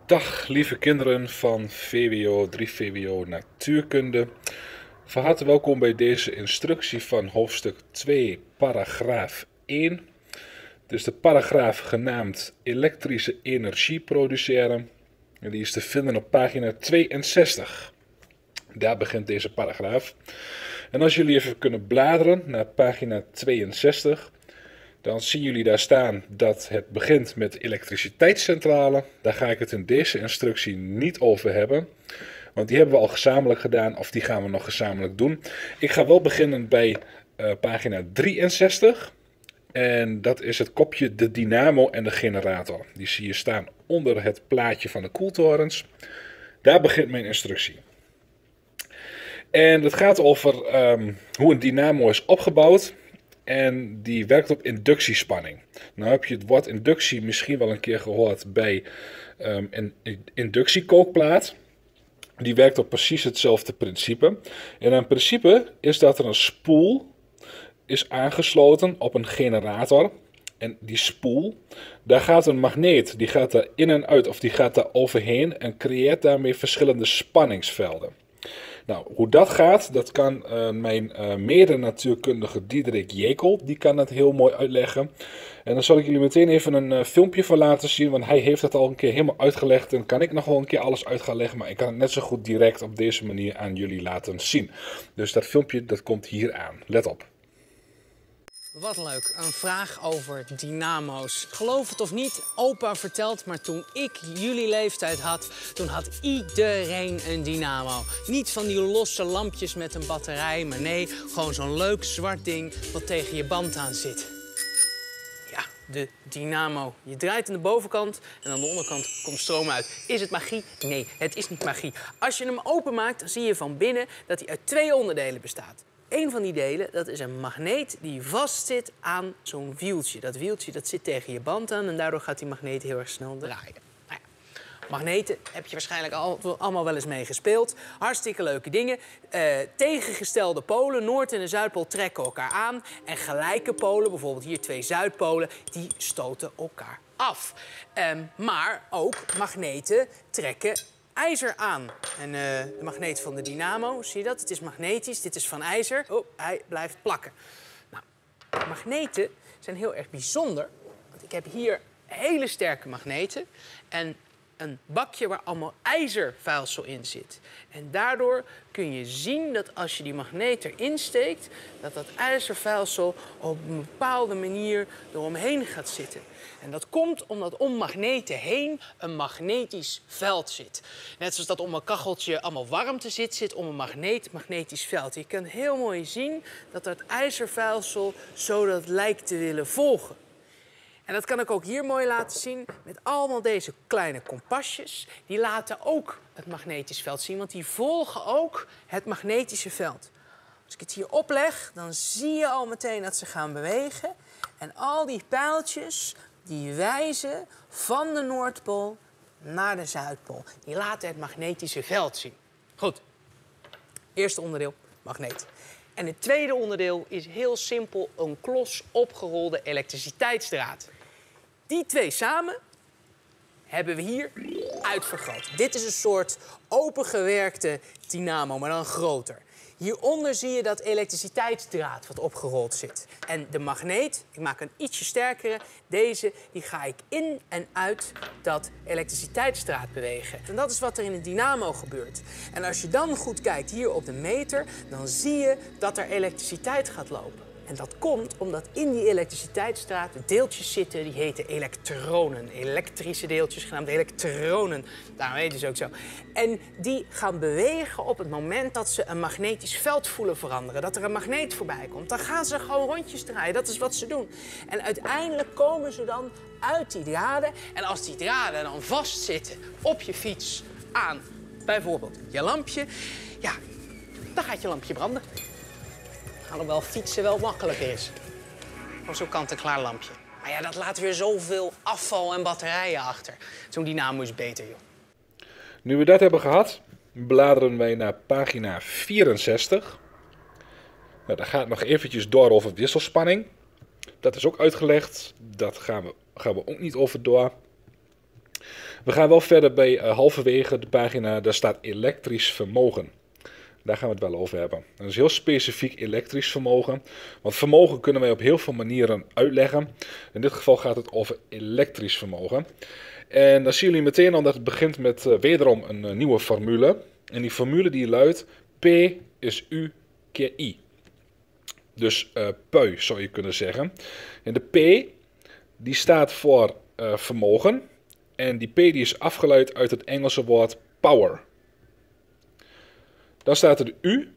Dag lieve kinderen van VWO 3 VWO Natuurkunde. Van harte welkom bij deze instructie van hoofdstuk 2 paragraaf 1. Dus de paragraaf genaamd elektrische energie produceren. En die is te vinden op pagina 62. Daar begint deze paragraaf. En als jullie even kunnen bladeren naar pagina 62... dan zien jullie daar staan dat het begint met elektriciteitscentrale. Daar ga ik het in deze instructie niet over hebben. Want die hebben we al gezamenlijk gedaan, of die gaan we nog gezamenlijk doen. Ik ga wel beginnen bij pagina 63. En dat is het kopje de dynamo en de generator. Die zie je staan onder het plaatje van de koeltorens. Daar begint mijn instructie. En het gaat over hoe een dynamo is opgebouwd. En die werkt op inductiespanning. Nou heb je het woord inductie misschien wel een keer gehoord bij een inductiekookplaat. Die werkt op precies hetzelfde principe. En een principe is dat er een spoel is aangesloten op een generator. En die spoel, daar gaat een magneet, die gaat daar in en uit of die gaat daar overheen en creëert daarmee verschillende spanningsvelden. Nou, hoe dat gaat, dat kan mijn mede-natuurkundige Diederik Jekel, die kan het heel mooi uitleggen. En dan zal ik jullie meteen even een filmpje van laten zien, want hij heeft het al een keer helemaal uitgelegd. En kan ik nog wel een keer alles uit gaan leggen, maar ik kan het net zo goed direct op deze manier aan jullie laten zien. Dus dat filmpje, dat komt hier aan. Let op. Wat leuk, een vraag over dynamo's. Geloof het of niet, opa vertelt, maar toen ik jullie leeftijd had, toen had iedereen een dynamo. Niet van die losse lampjes met een batterij, maar nee, gewoon zo'n leuk zwart ding wat tegen je band aan zit. Ja, de dynamo. Je draait aan de bovenkant en aan de onderkant komt stroom uit. Is het magie? Nee, het is niet magie. Als je hem openmaakt, dan zie je van binnen dat hij uit twee onderdelen bestaat. Een van die delen, dat is een magneet die vastzit aan zo'n wieltje. Dat wieltje dat zit tegen je band aan en daardoor gaat die magneet heel erg snel draaien. Nou ja, magneten heb je waarschijnlijk allemaal wel eens mee gespeeld. Hartstikke leuke dingen. Tegengestelde polen, Noord- en de Zuidpool, trekken elkaar aan. En gelijke polen, bijvoorbeeld hier twee Zuidpolen, die stoten elkaar af. Maar ook magneten trekken ijzer aan. En de magneet van de dynamo, zie je dat? Het is magnetisch, dit is van ijzer. Oh, hij blijft plakken. Nou, magneten zijn heel erg bijzonder. Want ik heb hier hele sterke magneten en een bakje waar allemaal ijzervuilsel in zit. En daardoor kun je zien dat als je die magneet erin steekt, dat dat ijzervuilsel op een bepaalde manier eromheen gaat zitten. En dat komt omdat om magneten heen een magnetisch veld zit. Net zoals dat om een kacheltje allemaal warmte zit om een magnetisch veld. Je kan heel mooi zien dat dat ijzervuilsel zo dat lijkt te willen volgen. En dat kan ik ook hier mooi laten zien met allemaal deze kleine kompasjes. Die laten ook het magnetisch veld zien, want die volgen ook het magnetische veld. Als ik het hier opleg, dan zie je al meteen dat ze gaan bewegen. En al die pijltjes, die wijzen van de Noordpool naar de Zuidpool. Die laten het magnetische veld zien. Goed, eerste onderdeel, magneet. En het tweede onderdeel is heel simpel een klos opgerolde elektriciteitsdraad. Die twee samen hebben we hier uitvergroot. Dit is een soort opengewerkte dynamo, maar dan groter. Hieronder zie je dat elektriciteitsdraad wat opgerold zit. En de magneet, ik maak een ietsje sterkere, deze die ga ik in en uit dat elektriciteitsdraad bewegen. En dat is wat er in een dynamo gebeurt. En als je dan goed kijkt hier op de meter, dan zie je dat er elektriciteit gaat lopen. En dat komt omdat in die elektriciteitsdraad deeltjes zitten die heten elektronen. Elektrische deeltjes genaamd elektronen. Daarom heten ze ook zo. En die gaan bewegen op het moment dat ze een magnetisch veld voelen veranderen. Dat er een magneet voorbij komt. Dan gaan ze gewoon rondjes draaien. Dat is wat ze doen. En uiteindelijk komen ze dan uit die draden. En als die draden dan vastzitten op je fiets aan bijvoorbeeld je lampje, ja, dan gaat je lampje branden. Alhoewel fietsen wel makkelijker is. Of zo'n kant-en-klaar lampje. Maar ja, dat laat weer zoveel afval en batterijen achter. Zo'n dynamo is beter, joh. Nu we dat hebben gehad, bladeren wij naar pagina 64. Nou, daar gaat nog eventjes door over wisselspanning. Dat is ook uitgelegd. Dat gaan we ook niet over door. We gaan wel verder bij halverwege de pagina, daar staat elektrisch vermogen. Daar gaan we het wel over hebben. Dat is heel specifiek elektrisch vermogen. Want vermogen kunnen wij op heel veel manieren uitleggen. In dit geval gaat het over elektrisch vermogen. En dan zien jullie meteen al dat het begint met wederom een nieuwe formule. En die formule die luidt P is U keer I. Dus pui zou je kunnen zeggen. En de P die staat voor vermogen. En die P die is afgeleid uit het Engelse woord power. Dan staat er de U.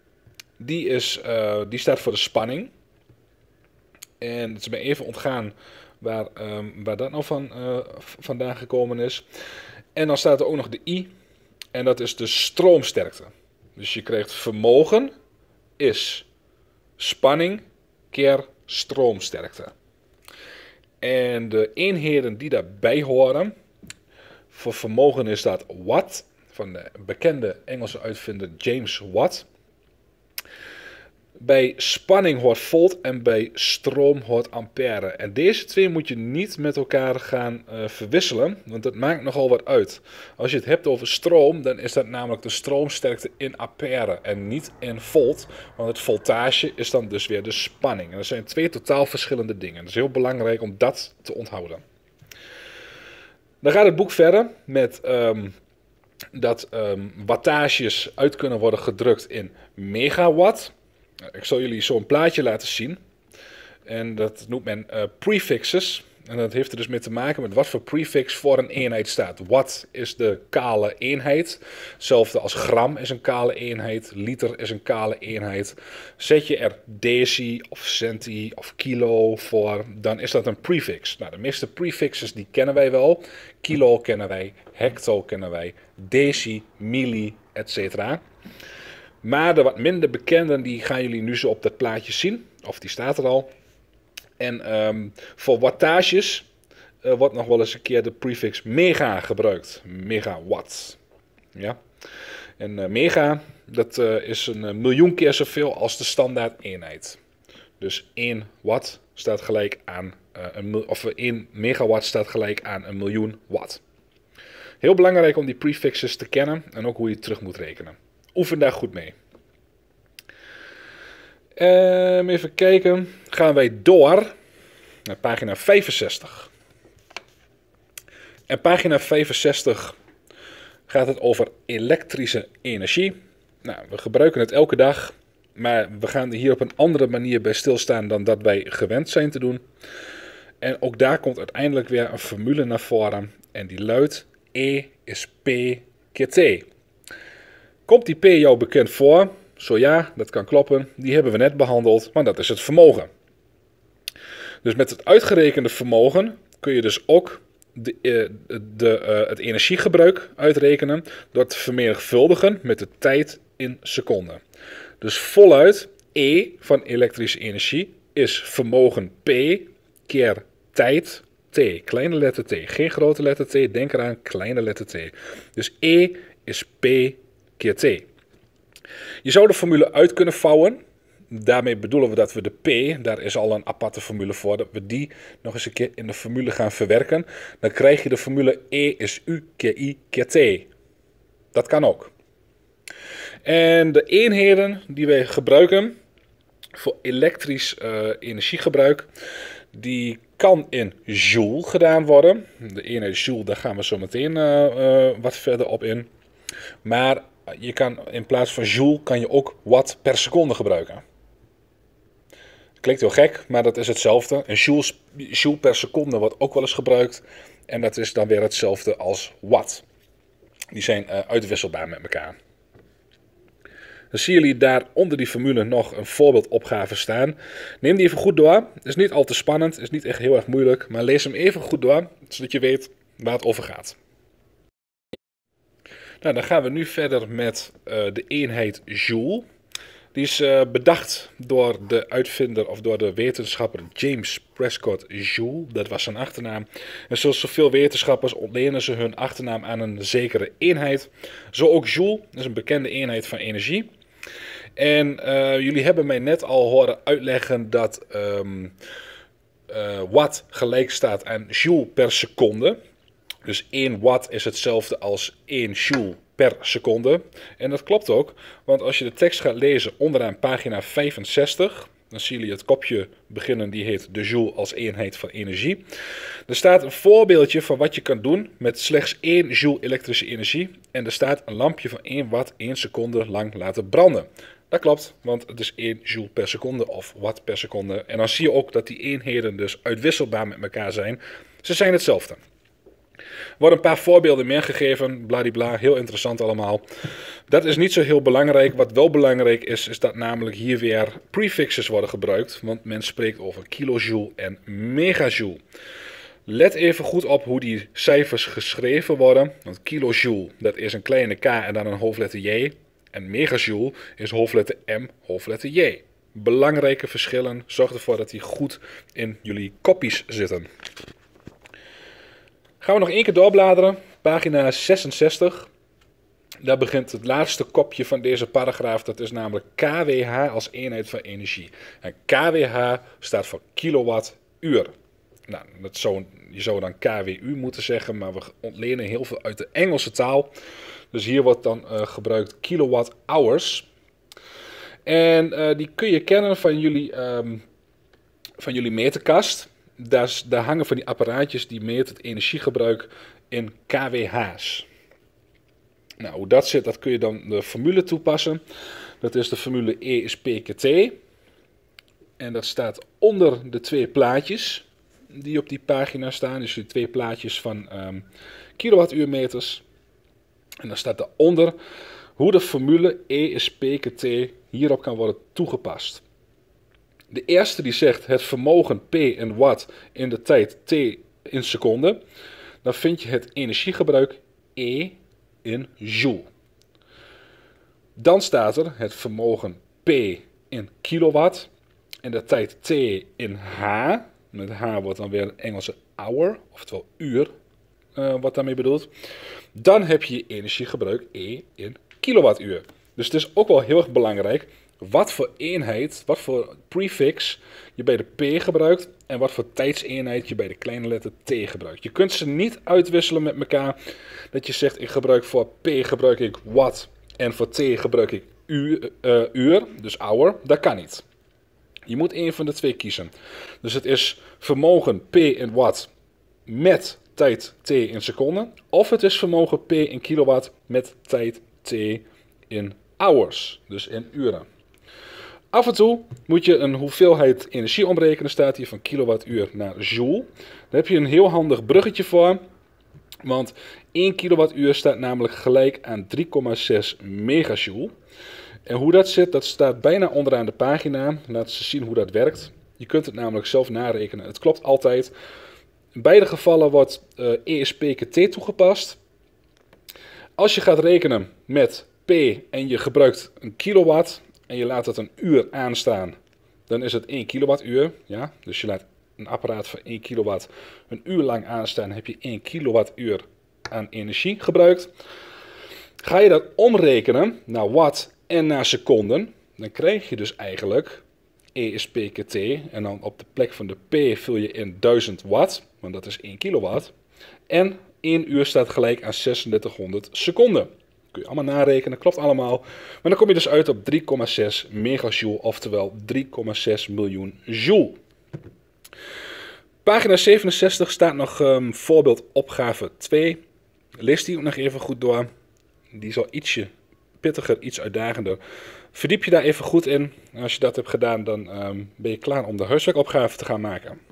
Die staat voor de spanning. En het is mij even ontgaan waar dat nou vandaan gekomen is. En dan staat er ook nog de I. En dat is de stroomsterkte. Dus je krijgt vermogen is spanning keer stroomsterkte. En de eenheden die daarbij horen, voor vermogen is dat watt, van de bekende Engelse uitvinder James Watt. Bij spanning hoort volt en bij stroom hoort ampère. En deze twee moet je niet met elkaar gaan verwisselen, want dat maakt nogal wat uit. Als je het hebt over stroom, dan is dat namelijk de stroomsterkte in ampère en niet in volt. Want het voltage is dan dus weer de spanning. En dat zijn twee totaal verschillende dingen. Het is heel belangrijk om dat te onthouden. Dan gaat het boek verder met dat wattages uit kunnen worden gedrukt in megawatt. Ik zal jullie zo'n plaatje laten zien. En dat noemt men prefixes. En dat heeft er dus mee te maken met wat voor prefix voor een eenheid staat. Watt is de kale eenheid. Hetzelfde als gram is een kale eenheid. Liter is een kale eenheid. Zet je er deci of centi of kilo voor, dan is dat een prefix. Nou, de meeste prefixes die kennen wij wel. Kilo kennen wij, hecto kennen wij, deci, milli, etc. Maar de wat minder bekende, die gaan jullie nu zo op dat plaatje zien. Of die staat er al. En voor wattages wordt nog wel eens een keer de prefix mega gebruikt. Megawatt. Ja. En mega, dat is een miljoen keer zoveel als de standaard eenheid. Dus 1 watt staat gelijk aan, 1 megawatt staat gelijk aan 1 miljoen watt. Heel belangrijk om die prefixes te kennen en ook hoe je het terug moet rekenen. Oefen daar goed mee. Even kijken. Gaan wij door naar pagina 65. En pagina 65 gaat het over elektrische energie. Nou, we gebruiken het elke dag, maar we gaan hier op een andere manier bij stilstaan dan dat wij gewend zijn te doen. En ook daar komt uiteindelijk weer een formule naar voren en die luidt E is P keer T. Komt die P jou bekend voor? Zo ja, dat kan kloppen. Die hebben we net behandeld, maar dat is het vermogen. Dus met het uitgerekende vermogen kun je dus ook het energiegebruik uitrekenen door te vermenigvuldigen met de tijd in seconden. Dus voluit E van elektrische energie is vermogen P keer tijd T. Kleine letter T, geen grote letter T. Denk eraan, kleine letter T. Dus E is P keer T. Je zou de formule uit kunnen vouwen. Daarmee bedoelen we dat we de P, daar is al een aparte formule voor, dat we die nog eens een keer in de formule gaan verwerken. Dan krijg je de formule E is U keer I keer T. Dat kan ook. En de eenheden die wij gebruiken voor elektrisch energiegebruik, die kan in joule gedaan worden. De eenheid joule, daar gaan we zo meteen wat verder op in. Maar je kan in plaats van joule kan je ook watt per seconde gebruiken. Klinkt heel gek, maar dat is hetzelfde. Een joule per seconde wordt ook wel eens gebruikt. En dat is dan weer hetzelfde als watt. Die zijn uitwisselbaar met elkaar. Dan zien jullie daar onder die formule nog een voorbeeldopgave staan. Neem die even goed door. Het is niet al te spannend, het is niet echt heel erg moeilijk. Maar lees hem even goed door, zodat je weet waar het over gaat. Nou, dan gaan we nu verder met de eenheid joule. Die is bedacht door de uitvinder of door de wetenschapper James Prescott Joule. Dat was zijn achternaam. En zoals zoveel wetenschappers ontlenen ze hun achternaam aan een zekere eenheid. Zo ook joule, dat is een bekende eenheid van energie. En jullie hebben mij net al horen uitleggen dat watt gelijk staat aan joule per seconde. Dus 1 watt is hetzelfde als 1 joule per seconde. En dat klopt ook, want als je de tekst gaat lezen onderaan pagina 65, dan zie je het kopje beginnen, die heet de joule als eenheid van energie. Er staat een voorbeeldje van wat je kan doen met slechts 1 joule elektrische energie. En er staat een lampje van 1 watt 1 seconde lang laten branden. Dat klopt, want het is 1 joule per seconde of watt per seconde. En dan zie je ook dat die eenheden dus uitwisselbaar met elkaar zijn. Ze zijn hetzelfde. Er worden een paar voorbeelden meer gegeven, bladibla, heel interessant allemaal. Dat is niet zo heel belangrijk. Wat wel belangrijk is, is dat namelijk hier weer prefixes worden gebruikt. Want men spreekt over kilojoule en megajoule. Let even goed op hoe die cijfers geschreven worden. Want kilojoule, dat is een kleine k en dan een hoofdletter J. En megajoule is hoofdletter M, hoofdletter J. Belangrijke verschillen. Zorg ervoor dat die goed in jullie koppies zitten. Gaan we nog één keer doorbladeren. Pagina 66. Daar begint het laatste kopje van deze paragraaf. Dat is namelijk kWh als eenheid van energie. En kWh staat voor kilowattuur. Nou, je zou dan kWu moeten zeggen, maar we ontlenen heel veel uit de Engelse taal. Dus hier wordt dan gebruikt kilowatt hours. En die kun je kennen van jullie meterkast. Daar hangen van die apparaatjes die meten het energiegebruik in kWh's. Nou, hoe dat zit, dat kun je dan de formule toepassen. Dat is de formule E is P keer T. En dat staat onder de twee plaatjes die op die pagina staan. Dus die twee plaatjes van kilowattuurmeters. En dan staat daaronder hoe de formule E is P keer T hierop kan worden toegepast. De eerste die zegt het vermogen P in watt in de tijd T in seconden. Dan vind je het energiegebruik E in joule. Dan staat er het vermogen P in kilowatt en de tijd T in H. Met H wordt dan weer een Engelse hour, oftewel uur, wat daarmee bedoeld. Dan heb je je energiegebruik E in kilowattuur. Dus het is ook wel heel erg belangrijk wat voor eenheid, wat voor prefix je bij de P gebruikt en wat voor tijdseenheid je bij de kleine letter T gebruikt. Je kunt ze niet uitwisselen met elkaar. Dat je zegt, ik gebruik voor P gebruik ik watt en voor T gebruik ik uur, dus hour. Dat kan niet. Je moet één van de twee kiezen. Dus het is vermogen P in watt met tijd T in seconden. Of het is vermogen P in kilowatt met tijd T in hours, dus in uren. Af en toe moet je een hoeveelheid energie omrekenen, staat hier van kilowattuur naar joule. Daar heb je een heel handig bruggetje voor, want 1 kilowattuur staat namelijk gelijk aan 3,6 megajoule. En hoe dat zit, dat staat bijna onderaan de pagina. Laten ze zien hoe dat werkt. Je kunt het namelijk zelf narekenen. Het klopt altijd. In beide gevallen wordt ESP keer T toegepast. Als je gaat rekenen met P en je gebruikt een kilowatt en je laat het een uur aanstaan, dan is het 1 kilowattuur. Ja? Dus je laat een apparaat van 1 kilowatt een uur lang aanstaan, heb je 1 kilowattuur aan energie gebruikt. Ga je dat omrekenen naar watt en naar seconden, dan krijg je dus eigenlijk E is P keer T. En dan op de plek van de P vul je in 1000 watt, want dat is 1 kilowatt. En 1 uur staat gelijk aan 3600 seconden. Kun je allemaal narekenen, klopt allemaal. Maar dan kom je dus uit op 3,6 megajoule, oftewel 3,6 miljoen joule. Pagina 67 staat nog voorbeeld opgave 2. Lees die ook nog even goed door. Die is al ietsje pittiger, iets uitdagender. Verdiep je daar even goed in. En als je dat hebt gedaan, dan ben je klaar om de huiswerkopgave te gaan maken.